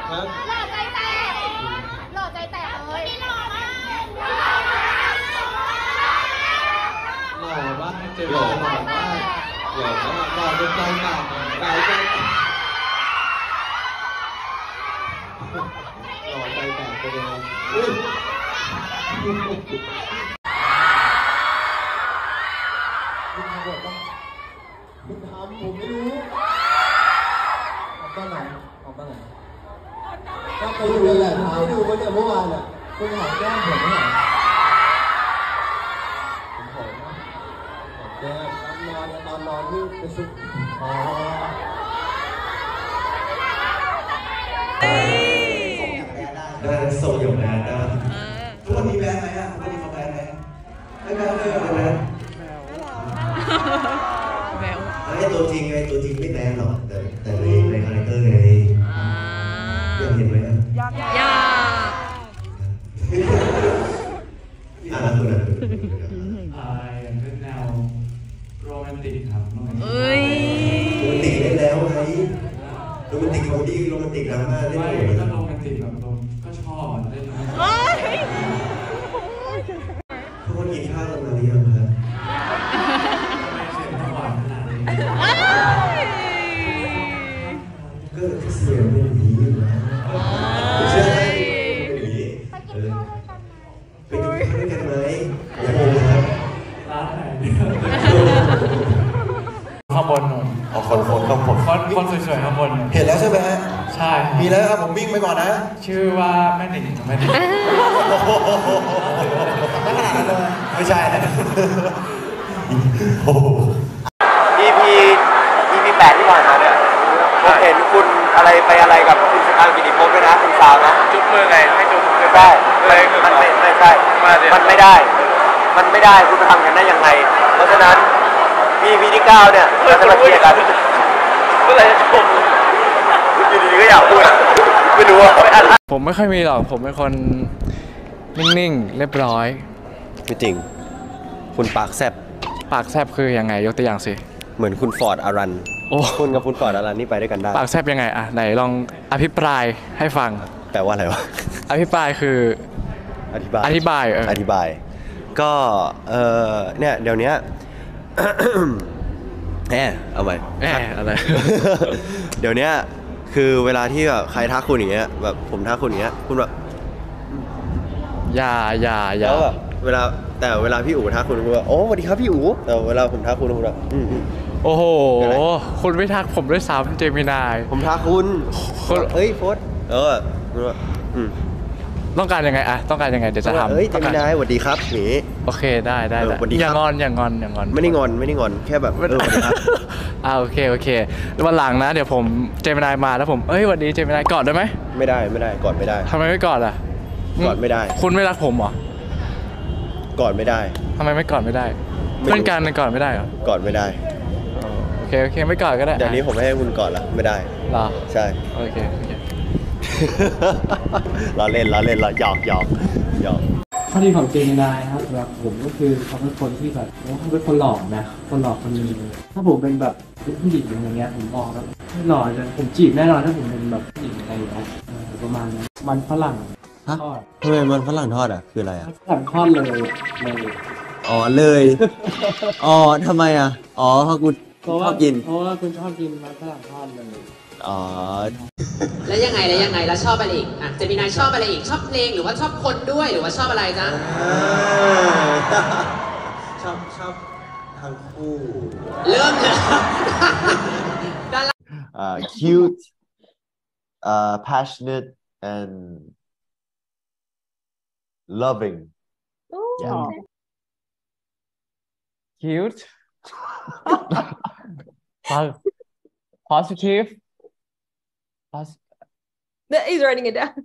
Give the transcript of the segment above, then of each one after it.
หล่อใจแตกหล่อใจแตกเลยหล่อมากหล่อมากเจอหล่อมากหล่อมากหล่อจนใจแตกใจแตกหล่อใจแตกไปเลยคุณทำบทป่ะคุณทำผมไม่รู้ออกตอนไหนออกตอนไหนก็ไปดูนั่นแหละไม่ดูวันเนี่ยเมื่อวานอ่ะคุณหอมแก้มผมไม่หรอผมหอมนะหอมแก้มตอนนอนที่ไปซุกอ๋อได้ส่งอยู่นะได้ทุกวันนี้แบนไหมอ่ะทุกวันนี้เขาแบนไหมไม่แบนเลยไม่แบนไอ้ตัวจริงไม่แบนหรอกแต่ในคาแรคเตอร์ไงอยากเห็นไหมอยากอ่านคุณอย่างเป็นแนวโรแมนติกครับโรแมนติกเล่นแล้วไงโรแมนติกคอมดี้โรแมนติกดราม่าเล่นหมดเลยก็โรแมนติกแบบก็ชอบเล่นทุกคนกินข้าวกันมาหรือยังครับไม่เสียงหวานขนาดนี้ก็เสียงเป็นอย่างนี้อยู่นะใช่เป็นอย่างนี้ไปกินข้าวด้วยกันไหมอยากกินครับร้านไหนข้างบนหน่อยคนสวยๆข้างบนเห็นแล้วใช่ไหมฮะใช่มีแล้วครับผมวิ่งไปก่อนนะชื่อว่าแม่หนิงไม่ขนาดนั้นเลยไม่ใช่ EP 8ที่ผ่านมาเนี่ยผมเห็นคุณอะไรกับคุณสตางค์กิติภพด้วยนะคุณสาวนะจุ๊บมือไงให้จุ๊บมือได้มันไม่ใช่มันไม่ได้คุณทำกันได้ยังไงเพราะฉะนั้น EP ที่9เนี่ยเราจะมาเคลียร์กันเมื่อไหร่จะจบอยู่ดีๆก็อยากพูดไม่รู้ว่าผมไม่ค่อยมีหรอกผมเป็นคนนิ่งๆเรียบร้อยไม่จริงคุณปากแซบคือยังไงยกตัวอย่างสิเหมือนคุณฟอร์ดอารันคุณกับคุณฟอร์ดอารันนี่ไปด้วยกันได้ปากแซบยังไงอ่ะไหนลองอภิปรายให้ฟังแปลว่าอะไรวะอภิปรายคืออธิบายก็เนี่ยเดี๋ยวนี้เอาไปอะไรเดี๋ยวนี้คือเวลาที่แบบใครทักคุณอย่างเงี้ยแบบผมทักคุณอย่างเงี้ยคุณแบบอย่าแล้วแบบเวลาพี่อู๋ทักคุณว่าโอ้สวัสดีครับพี่อู๋แต่เวลาผมทักคุณแบบโอ้โหคุณไม่ทักผมด้วยซ้ำเจมินายผมทักคุณเฮ้ยโฟสต้องการยังไงอะต้องการยังไงเดี๋ยวจะทำเจมินายสวัสดีครับนี่โอเคได้อย่างอนไม่ได้งอนแค่แบบสวัสดีครับโอเควันหลังนะเดี๋ยวผมเจมินายมาแล้วผมสวัสดีเจมินายกอดได้ไหมไม่ได้กอดไม่ได้ทำไมไม่กอดอ่ะกอดไม่ได้คุณไม่รักผมเหรอกอดไม่ได้ทำไมไม่กอดไม่ได้เพื่อนกันกอดไม่ได้เหรอกอดไม่ได้โอเคไม่กอดก็ได้เดี๋ยวนี้ผมไม่ให้คุณกอดละไม่ได้หรอใช่โอเคเราเล่นเราหยอกข้อดีของเจมินายครับสำหรับผมก็คือเขาเป็นคนที่แบบเขาเป็นคนหล่อนะคนหล่อคนนึงถ้าผมเป็นแบบผู้หญิงอย่างเงี้ยผมบอกแล้วไม่หล่อจะผมจีบแน่นอนถ้าผมเป็นแบบผู้หญิงอะไรอย่างเงี้ยประมาณนั้นมันฝรั่งทอดทำไมมันฝรั่งทอดอ่ะคืออะไรอ่ะฝรั่งทอดเลยเลยทำไมอ่ะเพราะกูชอบกินเพราะว่าคุณชอบกินมันฝรั่งทอดเลยแล้วยังไงแล้วชอบอะไรอีกอ่ะเจมินายชอบอะไรอีกชอบเพลงหรือว่าชอบคนด้วยหรือว่าชอบอะไรจ๊ะชอบทั้งคู่เริ่มเลย cute passionate and loving yeah cute positive he's writing it down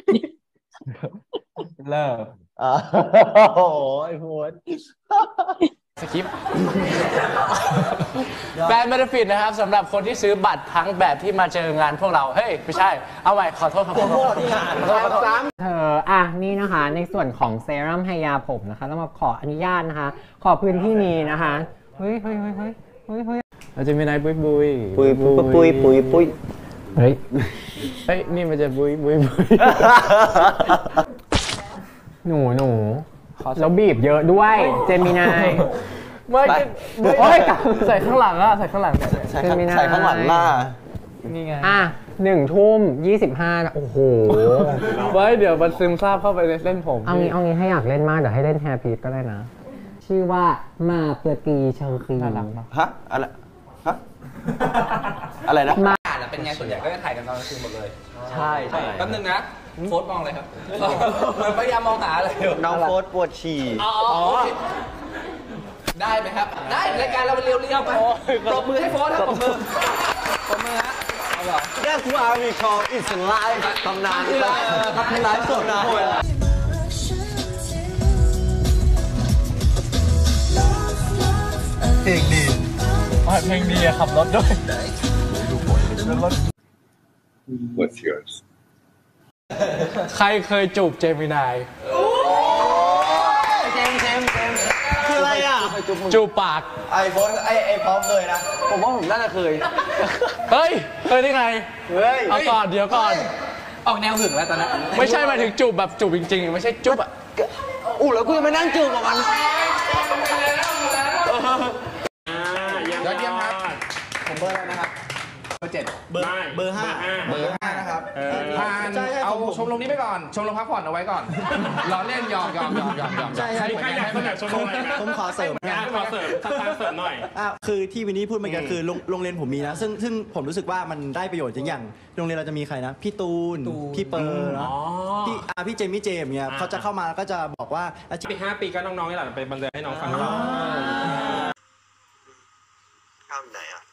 love โอ้ยโหดสคริปต์แบรนด์เบนฟิตนะครับสำหรับคนที่ซื้อบัตรทั้งแบบที่มาเจองานพวกเราเฮ้ยไม่ใช่เอาใหม่ขอโทษนี่นะคะในส่วนของเซรั่มไฮยาผมนะคะต้องมาขออนุญาตนะคะขอพื้นที่นี้นะคะเฮ้ยเราจะมีนายปุยเฮ้ยนี่มันจะบุยบุยหนูแล้วบีบเยอะด้วยเจมินายไม่โอ้ยใส่ข้างหลังอะใส่ข้างหลังใส่ข้างหลังล่ะนี่ไง1 ทุ่ม 25โอ้โหไว้เดี๋ยวมันซึมซาบเข้าไปในเส้นผมเอางี้ให้อยากเล่นมากเดี๋ยวให้เล่นแฮร์พีทก็ได้นะ ชื่อว่ามาเปือกีเชลคีน่ารักเนาะฮะอะไรฮะอะไรนะมาเป็นไงส่วนใหญ่ก็จะถ่ายกันตอนกลางคืนหมดเลยใช่ใช่แป๊บนึงนะโฟสมองเลยครับเหมือนพยายามมองหาอะไรอยู่น้องโฟสปวดฉี่อ๋อได้ไหมครับได้รายการเราเรียวๆไปปรบมือให้โฟสครับปรบมือฮะ That's why we call it live ตำนานครับไลฟ์สดนะเพลงดีเพลงดีอะขับรถด้วย What's yours ใครเคยจูบเจมินายเจมคืออะไรอ่ะจูบปากไอโฟนไอพร้อมเคยนะ ผมว่าผมน่าจะเคยเฮ้ยเคยได้ไงเฮ้ยเอาก่อนเดี๋ยวก่อนออกแนวหึงแล้วตอนนั้นไม่ใช่หมายถึงจูบแบบจูบจริงๆไม่ใช่จูบอะอู้แล้วกูยังไม่นั่งจูบกับมันยอดเยี่ยมครับผมเบอร์แล้วนะครับเบอร์ 7เบอร์ 5นะครับผ่านเอาชมรมนี้ไปก่อนชมรมพักผ่อนเอาไว้ก่อนล้อเล่นยอมใช่ใครอยากเสนอชมรมอะไรนะผมขอเสริมขอเสริมสักการเสริมหน่อยคือที่วินนี่พูดเมื่อกี้คือโรงเรียนผมมีนะซึ่งผมรู้สึกว่ามันได้ประโยชน์จริงอย่างโรงเรียนเราจะมีใครนะพี่ตูนพี่เปิร์เนาะพี่เจมี่เจมเนี่ยเขาจะเข้ามาก็จะบอกว่าปี5 ปีก็น้องๆนี่แหละไปบรรยายให้น้องฟังข้ามไหนอ่ะ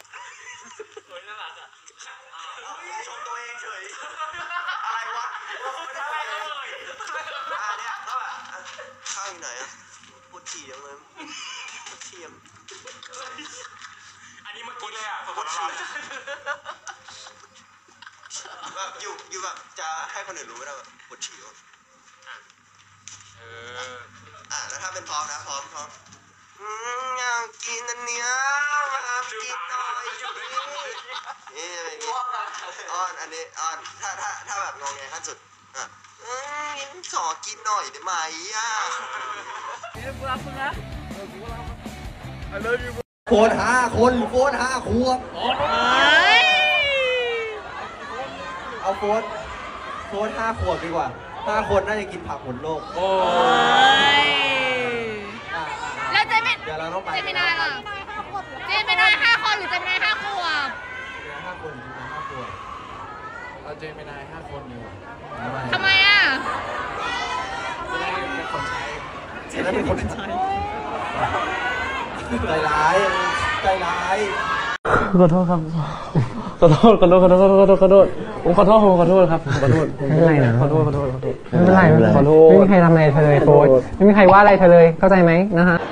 ชมตัวเองเฉยอะไรวะเนี่ยแล้วแบบข้าวอยู่ไหนอ่ะปวดฉี่ยังเลยปวดฉี่อันนี้เมื่อกี้เลยอ่ะปวดฉี่แบบอยู่แบบจะให้คนอื่นรู้ไม่ได้แบบปวดฉี่แล้วถ้าเป็นพร้อมนะพร้อมอยากกินอันเนี้ยมากินหน่อยนี่อ้อนอันนี้อ้อนถ้าแบบงงไงขั้นสุดขอกินหน่อยได้ไหมโค้ด5 คนโค้ด5 ขวบเอาโค้ด5 ขวบดีกว่า5 คนน่าจะกินผักหมดโลกแล้วเจมิเดี๋ยวเราต้องไปเจมินายล่ะเจมินาย5 คนหรือเจมินาย5 ขวบ 5 คน5 ขวบเราเจมินาย5 คนอยู่ทำไมอ่ะจะได้เป็นคนใช้จะได้เป็นคนใช้ใจร้ายขอโทษครับขอโทษผมขอโทษครับขอโทษไม่เป็นไรนะขอโทษไม่เป็นไรขอโทษไม่มีใครทำอะไรเธอเลยโฟสไม่มีใครว่าอะไรเธอเลยเข้าใจไหมนะฮะ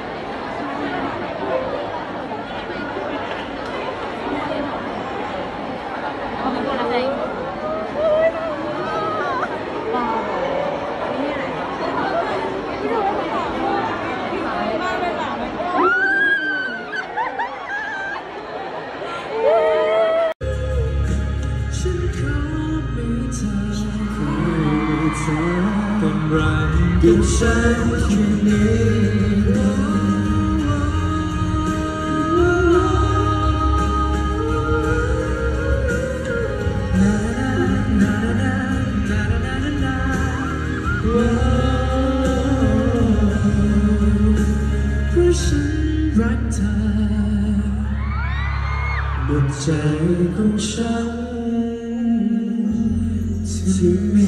跟ฉันที่นี้เพราะฉันรักเธอหมดใจของฉันที่มี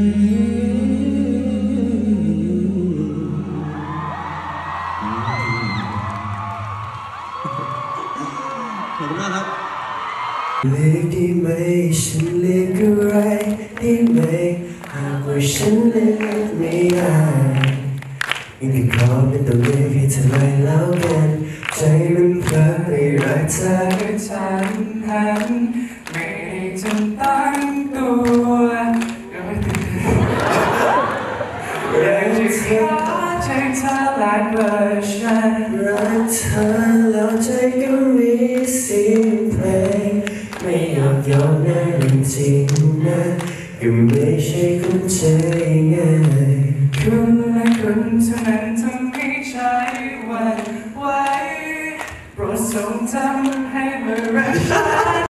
เรียกได้ไหมฉันเรียกอะไรได้ไหมหากว่าฉันเรียกไม่ได้ยังขอเป็นตัวเรียกให้เธอไว้แล้วกันใจมันเพลินไปรักเธอทันไม่ได้จนตั้งตัวอยากจะขอใจเธอหลายเวอร์ชันรักเธอแล้วใจก็มีเสียงเพลงไม่อยากยอมแน่ริงนะก็ไม่ใช่คนใจง่ายคนละคนเท่านั้นทำให้ใจหวั่นไหวโปรดทรงจำให้เมื่อรัก